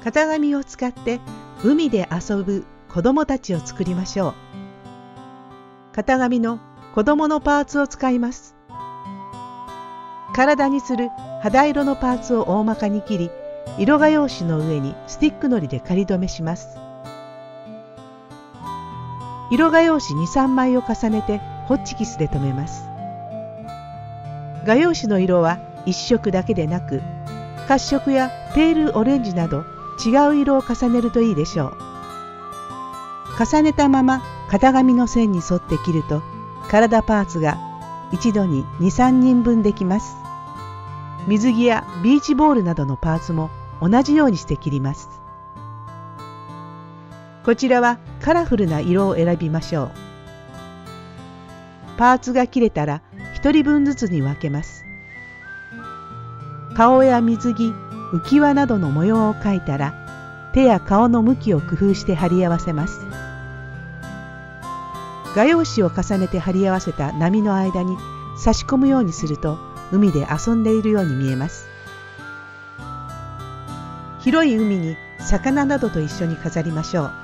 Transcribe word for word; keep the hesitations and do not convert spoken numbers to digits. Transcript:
型紙を使って海で遊ぶ子どもたちを作りましょう。型紙の子どものパーツを使います。体にする肌色のパーツを大まかに切り、色画用紙の上にスティックのりで仮止めします。色画用紙に、さんまいを重ねてホッチキスで留めます。画用紙の色は一色だけでなく、褐色やペールオレンジなど違う色を重ねるといいでしょう。重ねたまま型紙の線に沿って切ると、体パーツが一度にに、さんにんぶんできます。水着やビーチボールなどのパーツも同じようにして切ります。こちらはカラフルな色を選びましょう。パーツが切れたらひとりぶんずつに分けます。顔や水着、浮き輪などの模様を描いたら、手や顔の向きを工夫して貼り合わせます。画用紙を重ねて貼り合わせた波の間に差し込むようにすると、海で遊んでいるように見えます。広い海に魚などと一緒に飾りましょう。